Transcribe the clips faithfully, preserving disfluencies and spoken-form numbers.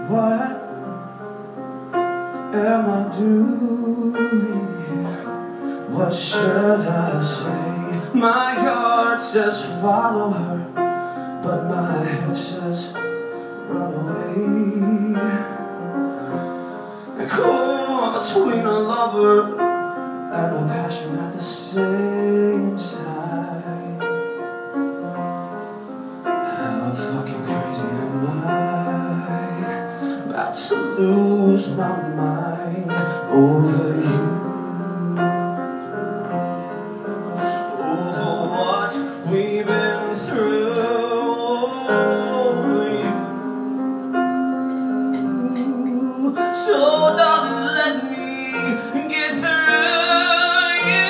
What am I doing here? What should I say? My heart says follow her, but my head says run away. And caught between a lover and a passion at the same time. How fucking crazy am I? About to lose my mind over you, over what we've been through, over you. So darling, let me get through you.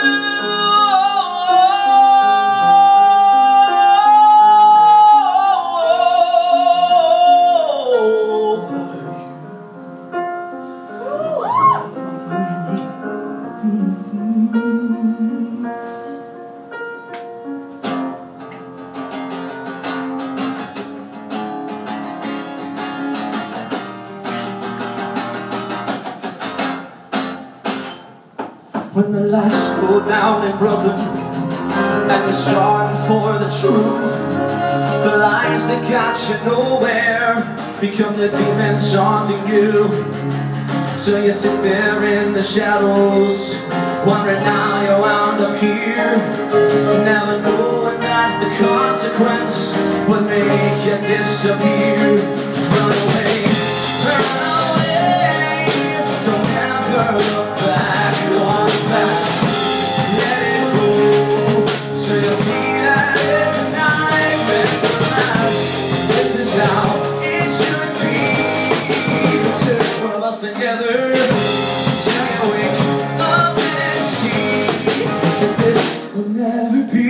When the lights go down in Brooklyn and you're starving for the truth, the lies that got you nowhere become the demons haunting you. So you sit there in the shadows, wondering how you wound up here, never knowing that the consequence would make you disappear. Run away, run away, don't ever look back on the past. Let it go, so you'll see that it's a night meant to last. This is how it should be. The two of us together, till you wake up and see that this will never be.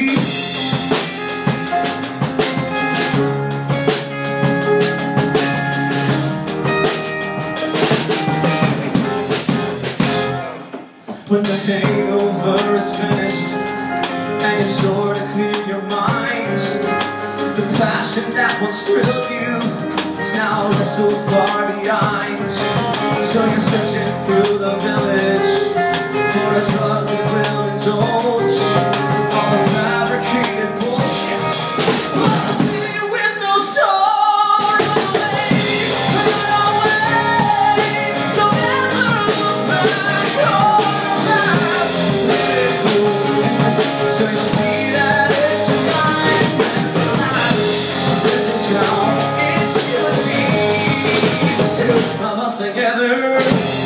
When the hangover is finished and you sort of clear your mind, the passion that once thrilled you is now left so far behind. So you're searching through the village for a drug that will indulge all the fabricated bullshit. Let's leave you with no soul. Run away, run away, don't ever look back home. So you see that it's a night meant to last. This is how it should be. The two of us together.